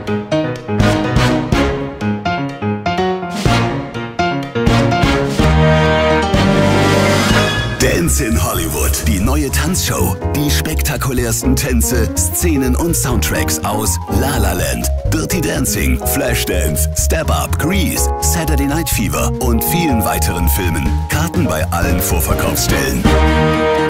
Dance in Hollywood, die neue Tanzshow. Die spektakulärsten Tänze, Szenen und Soundtracks aus La La Land, Dirty Dancing, Flashdance, Step Up, Grease, Saturday Night Fever und vielen weiteren Filmen. Karten bei allen Vorverkaufsstellen.